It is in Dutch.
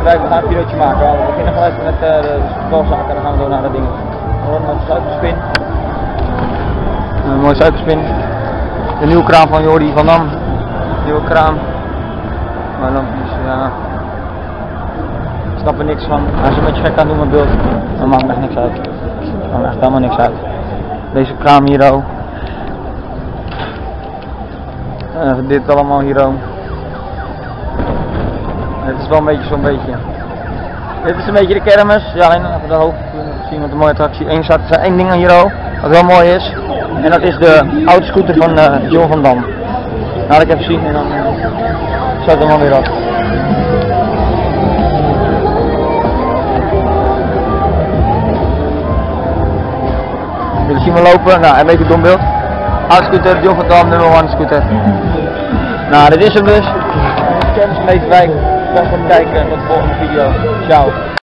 we gaan een videootje maken. We beginnen gelijk met de spelzaken en dan gaan we door naar de dingen. Gewoon een suikerspin. Een mooie suikerspin. De nieuwe kraam van Jordi van Dam. Nieuwe kraam. Maar lampjes, ja. Ik snap er niks van. Hij is een beetje gek aan doen met beeld. Dat maakt echt niks uit. Dat maakt echt helemaal niks uit. Deze kraam hier ook. Dit allemaal hier ook. Het is wel een beetje zo'n beetje. Dit is een beetje de kermis. Ja, alleen even de hoofd zien met een mooie attractie. Er zijn één ding hier ook, wat wel mooi is. En dat is de oude scooter van John van Dam. Laat ik even zien en dan zet hem alweer af. Jullie zien me lopen? Nou, een beetje dom beeld. Oude scooter, John van Dam, nummer 1 scooter. Nou, dit is hem dus. Kermis van deze wijk. Bedankt voor het kijken en tot de volgende video. Ciao.